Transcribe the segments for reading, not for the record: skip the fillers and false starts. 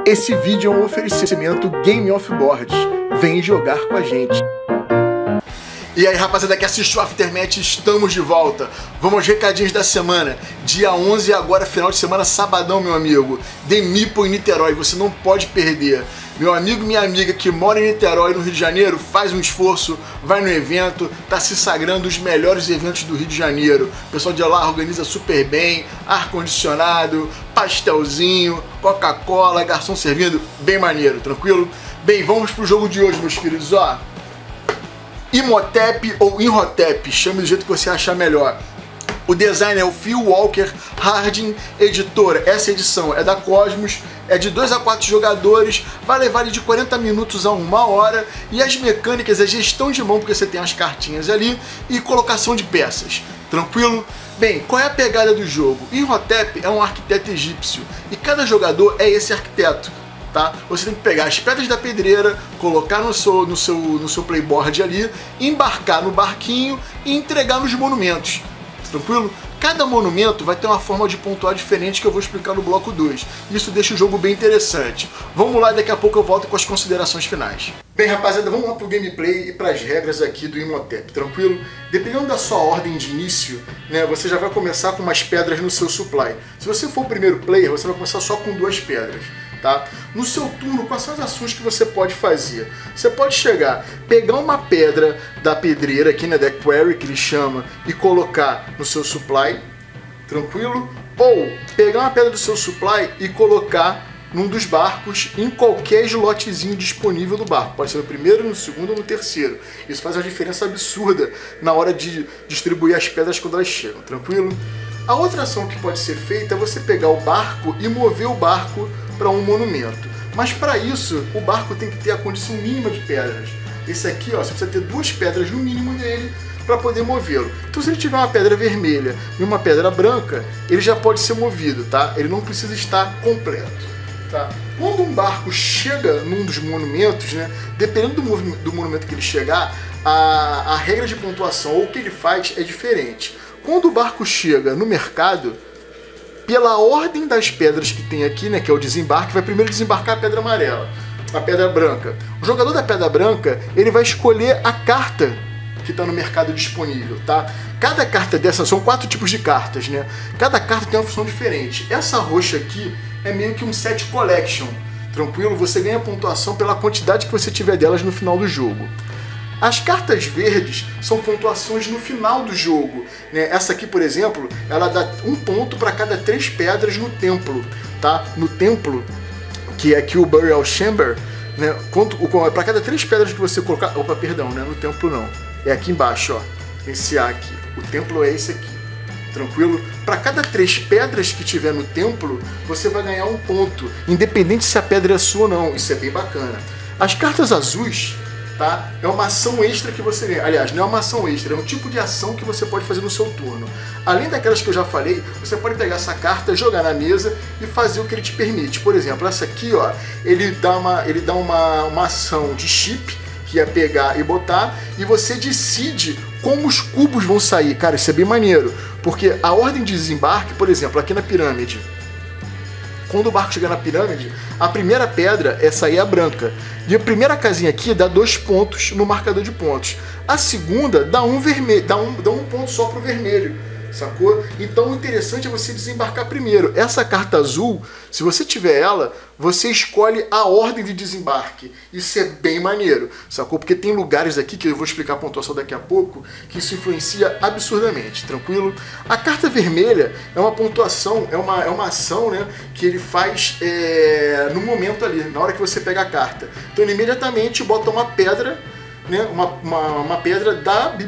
Esse vídeo é um oferecimento Game of Boards. Vem jogar com a gente. E aí, rapaziada que assistiu o Aftermath, estamos de volta. Vamos aos recadinhos da semana. Dia 11 agora, final de semana, sabadão, meu amigo. The Meeple em Niterói, você não pode perder. Meu amigo e minha amiga que mora em Niterói, no Rio de Janeiro, faz um esforço, vai no evento, tá se sagrando os melhores eventos do Rio de Janeiro. O pessoal de lá organiza super bem, ar-condicionado, pastelzinho, Coca-Cola, garçom servindo, bem maneiro, tranquilo? Bem, vamos pro jogo de hoje, meus queridos, ó. Imhotep ou Imhotep, chame do jeito que você achar melhor. O design é o Phil Walker Harding, editora. Essa edição é da Cosmos, é de 2 a 4 jogadores, vai levar de 40 minutos a 1 hora, e as mecânicas é gestão de mão, porque você tem as cartinhas ali, e colocação de peças. Tranquilo? Bem, qual é a pegada do jogo? Imhotep é um arquiteto egípcio, e cada jogador é esse arquiteto. Tá? Você tem que pegar as pedras da pedreira, colocar no seu playboard ali, embarcar no barquinho e entregar nos monumentos. Tranquilo? Cada monumento vai ter uma forma de pontuar diferente que eu vou explicar no bloco 2. Isso deixa o jogo bem interessante. Vamos lá, daqui a pouco eu volto com as considerações finais. Bem, rapaziada, vamos lá pro gameplay e para as regras aqui do Imhotep, tranquilo? Dependendo da sua ordem de início, né, você já vai começar com umas pedras no seu supply. Se você for o primeiro player, você vai começar só com 2 pedras. Tá? No seu turno, quais são as ações que você pode fazer? Você pode chegar, pegar uma pedra da pedreira aqui, né, da quarry que ele chama, e colocar no seu supply, tranquilo? Ou pegar uma pedra do seu supply e colocar num dos barcos em qualquer slotzinho disponível do barco. Pode ser no primeiro, no segundo ou no terceiro. Isso faz uma diferença absurda na hora de distribuir as pedras quando elas chegam, tranquilo? A outra ação que pode ser feita é você pegar o barco e mover o barco para um monumento. Mas para isso, o barco tem que ter a condição mínima de pedras. Esse aqui, ó, você precisa ter 2 pedras no mínimo nele para poder movê-lo. Então se ele tiver uma pedra vermelha e uma pedra branca, ele já pode ser movido, tá? Ele não precisa estar completo, tá? Quando um barco chega num dos monumentos, né, dependendo do monumento que ele chegar, a regra de pontuação ou o que ele faz é diferente. Quando o barco chega no mercado, pela ordem das pedras que tem aqui, né, que é o desembarque, vai primeiro desembarcar a pedra amarela, a pedra branca. O jogador da pedra branca, ele vai escolher a carta que está no mercado disponível, tá? Cada carta dessas, são 4 tipos de cartas, né? Cada carta tem uma função diferente. Essa roxa aqui é meio que um set collection, tranquilo? Você ganha pontuação pela quantidade que você tiver delas no final do jogo. As cartas verdes são pontuações no final do jogo, né? Essa aqui, por exemplo, ela dá 1 ponto para cada 3 pedras no templo, tá? No templo, que é aqui o Burial Chamber, né? Para cada 3 pedras que você colocar... Opa, perdão, né? No templo não. É aqui embaixo, ó. Esse A aqui. O templo é esse aqui. Tranquilo? Para cada 3 pedras que tiver no templo, você vai ganhar 1 ponto, independente se a pedra é sua ou não. Isso é bem bacana. As cartas azuis, tá? É uma ação extra que você ganha. Aliás, não é uma ação extra, é um tipo de ação que você pode fazer no seu turno. Além daquelas que eu já falei, você pode pegar essa carta, jogar na mesa e fazer o que ele te permite. Por exemplo, essa aqui, ó, ele dá uma ação de chip, que é pegar e botar, e você decide como os cubos vão sair. Cara, isso é bem maneiro, porque a ordem de desembarque, por exemplo, aqui na pirâmide, quando o barco chegar na pirâmide, a primeira pedra, essa aí é a branca. E a primeira casinha aqui dá 2 pontos no marcador de pontos. A segunda dá 1 vermelho, dá um ponto só pro vermelho, sacou? Então o interessante é você desembarcar primeiro. Essa carta azul, se você tiver ela, você escolhe a ordem de desembarque. Isso é bem maneiro, sacou? Porque tem lugares aqui, que eu vou explicar a pontuação daqui a pouco, que isso influencia absurdamente, tranquilo? A carta vermelha é uma pontuação, é uma ação, né, que ele faz no momento ali, na hora que você pega a carta. Então ele imediatamente bota uma pedra, né, uma pedra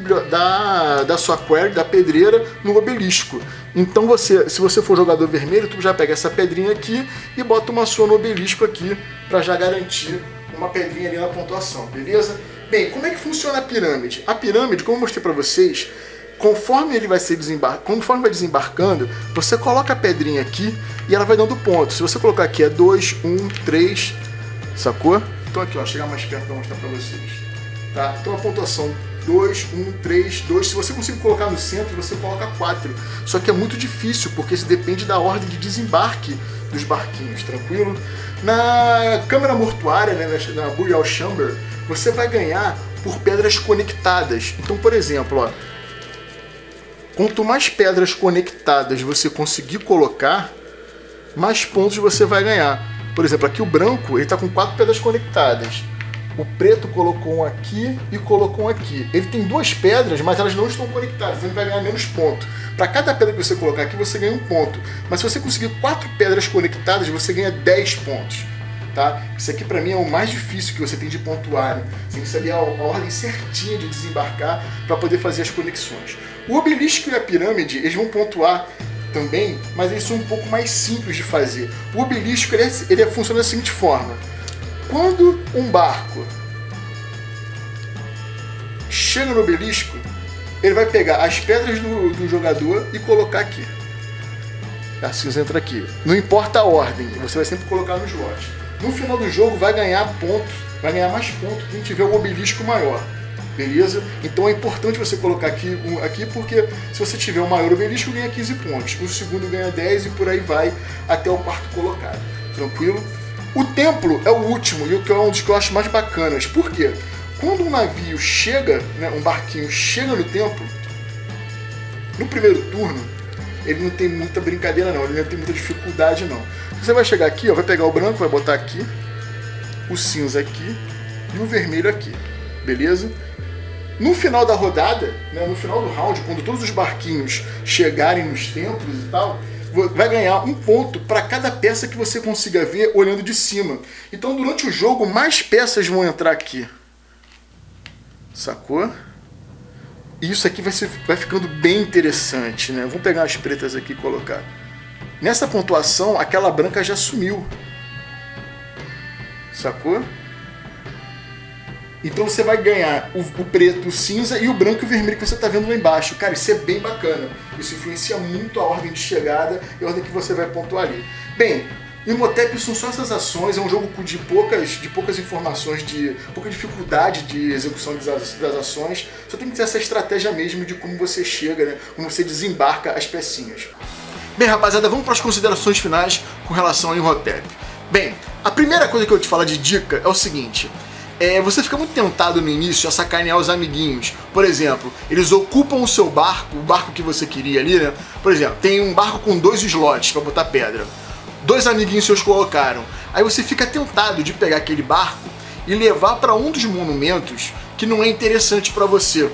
da sua quarry, da pedreira, no obelisco. Então se você for jogador vermelho, tu já pega essa pedrinha aqui e bota uma sua no obelisco aqui, para já garantir uma pedrinha ali na pontuação, beleza? Bem, como é que funciona a pirâmide? A pirâmide, como eu mostrei para vocês, conforme vai desembarcando, você coloca a pedrinha aqui e ela vai dando pontos. Se você colocar aqui é 2, 1, 3, sacou? Então aqui, ó, chegar mais perto para mostrar para vocês. Tá? Então a pontuação 2, 1, 3, 2. Se você conseguir colocar no centro, você coloca 4. Só que é muito difícil, porque isso depende da ordem de desembarque dos barquinhos, tranquilo? Na câmara mortuária, né, na Burial Chamber, você vai ganhar por pedras conectadas. Então, por exemplo, ó, quanto mais pedras conectadas você conseguir colocar, mais pontos você vai ganhar. Por exemplo, aqui o branco, ele está com 4 pedras conectadas. O preto colocou um aqui e colocou um aqui. Ele tem 2 pedras, mas elas não estão conectadas, então ele vai ganhar menos ponto. Para cada pedra que você colocar aqui, você ganha 1 ponto. Mas se você conseguir 4 pedras conectadas, você ganha 10 pontos. Tá? Isso aqui para mim é o mais difícil que você tem de pontuar. Né? Você tem que saber a ordem certinha de desembarcar para poder fazer as conexões. O obelisco e a pirâmide, eles vão pontuar também, mas eles são um pouco mais simples de fazer. O obelisco ele funciona da seguinte forma. Quando um barco chega no obelisco, ele vai pegar as pedras do jogador e colocar aqui. A cinza entra aqui. Não importa a ordem, você vai sempre colocar no slot. No final do jogo vai ganhar pontos, vai ganhar mais pontos quem tiver o obelisco maior. Beleza? Então é importante você colocar aqui porque se você tiver o maior obelisco, ganha 15 pontos. O segundo ganha 10 e por aí vai até o quarto colocado. Tranquilo? O templo é o último e o que é um dos que eu acho mais bacanas. Por quê? Quando um navio chega, né, um barquinho chega no templo, no primeiro turno, ele não tem muita brincadeira não, ele não tem muita dificuldade não. Você vai chegar aqui, ó, vai pegar o branco, vai botar aqui, o cinza aqui e o vermelho aqui. Beleza? No final da rodada, né, no final do round, quando todos os barquinhos chegarem nos templos e tal, vai ganhar 1 ponto para cada peça que você consiga ver olhando de cima. Então durante o jogo mais peças vão entrar aqui. Sacou? E isso aqui vai ficando bem interessante, né? Vamos pegar as pretas aqui e colocar. Nessa pontuação, aquela branca já sumiu. Sacou? Então você vai ganhar o preto, o cinza e o branco e o vermelho que você está vendo lá embaixo. Cara, isso é bem bacana. Isso influencia muito a ordem de chegada e a ordem que você vai pontuar ali. Bem, Imhotep são só essas ações, é um jogo de poucas informações, de pouca dificuldade de execução das ações. Só tem que ter essa estratégia mesmo de como você chega, né? Como você desembarca as pecinhas. Bem, rapaziada, vamos para as considerações finais com relação a Imhotep. Bem, a primeira coisa que eu te falar de dica é o seguinte. Você fica muito tentado no início a sacanear os amiguinhos. Por exemplo, eles ocupam o seu barco, o barco que você queria ali, né? Por exemplo, tem um barco com 2 slots para botar pedra. 2 amiguinhos seus colocaram. Aí você fica tentado de pegar aquele barco e levar para um dos monumentos que não é interessante para você.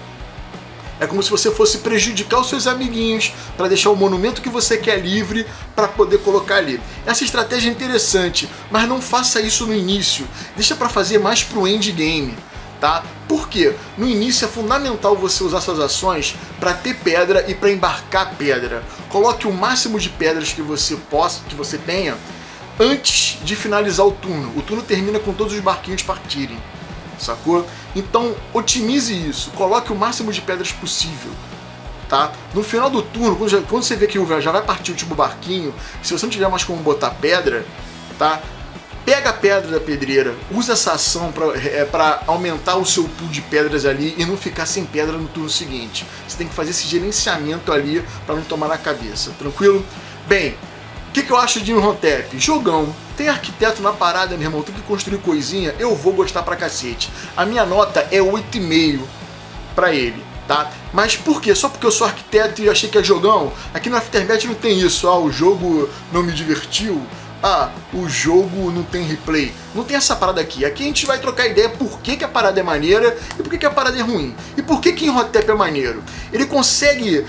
É como se você fosse prejudicar os seus amiguinhos para deixar o monumento que você quer livre para poder colocar ali. Essa estratégia é interessante, mas não faça isso no início. Deixa para fazer mais pro endgame, tá? Por quê? No início é fundamental você usar suas ações para ter pedra e para embarcar pedra. Coloque o máximo de pedras que você tenha antes de finalizar o turno. O turno termina com todos os barquinhos partirem. Sacou? Então otimize isso, coloque o máximo de pedras possível, tá? No final do turno, quando você vê que já vai partir o último barquinho, se você não tiver mais como botar pedra, tá? Pega a pedra da pedreira, usa essa ação para aumentar o seu pool de pedras ali e não ficar sem pedra no turno seguinte. Você tem que fazer esse gerenciamento ali para não tomar na cabeça, tranquilo? Bem, o que eu acho de Imhotep? Jogão. Tem arquiteto na parada, meu irmão, tem que construir coisinha, eu vou gostar pra cacete. A minha nota é 8,5 pra ele, tá? Mas por quê? Só porque eu sou arquiteto e achei que é jogão? Aqui no Afterbet não tem isso, o jogo não me divertiu, o jogo não tem replay. Não tem essa parada aqui. Aqui a gente vai trocar ideia por que a parada é maneira e por que a parada é ruim. E por que Imhotep é maneiro? Ele consegue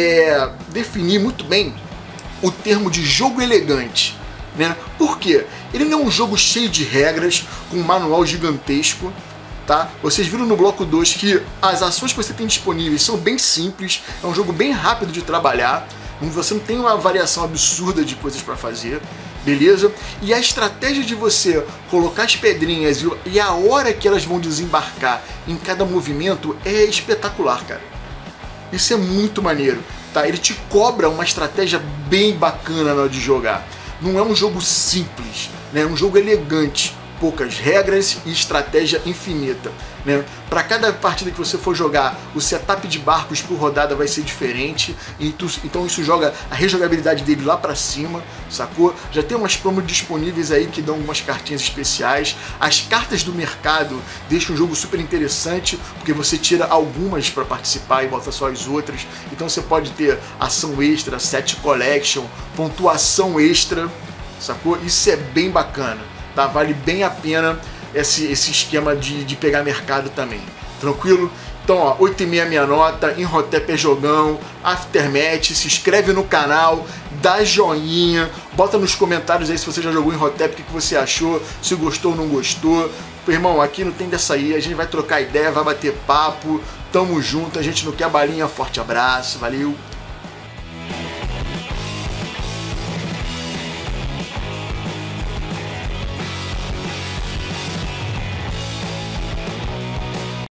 definir muito bem o termo de jogo elegante. Né? Por quê? Ele não é um jogo cheio de regras, com um manual gigantesco, tá? Vocês viram no bloco 2 que as ações que você tem disponíveis são bem simples, é um jogo bem rápido de trabalhar, você não tem uma variação absurda de coisas para fazer, beleza? E a estratégia de você colocar as pedrinhas e a hora que elas vão desembarcar em cada movimento é espetacular, cara. Isso é muito maneiro, tá? Ele te cobra uma estratégia bem bacana na hora de jogar. Não é um jogo simples, né? É um jogo elegante, poucas regras e estratégia infinita, né? Para cada partida que você for jogar, o setup de barcos por rodada vai ser diferente, então isso joga a rejogabilidade dele lá para cima, sacou? Já tem umas promos disponíveis aí que dão umas cartinhas especiais. As cartas do mercado deixam o jogo super interessante, porque você tira algumas para participar e bota só as outras. Então você pode ter ação extra, set collection, pontuação extra, sacou? Isso é bem bacana, tá? Vale bem a pena esse esquema de pegar mercado também, tranquilo? Então, ó, 8,5 minha nota, Imhotep é jogão, Aftermath, se inscreve no canal, dá joinha, bota nos comentários aí se você já jogou Imhotep, o que você achou, se gostou ou não gostou. Irmão, aqui não tem dessa aí, a gente vai trocar ideia, vai bater papo, tamo junto, a gente não quer balinha, forte abraço, valeu!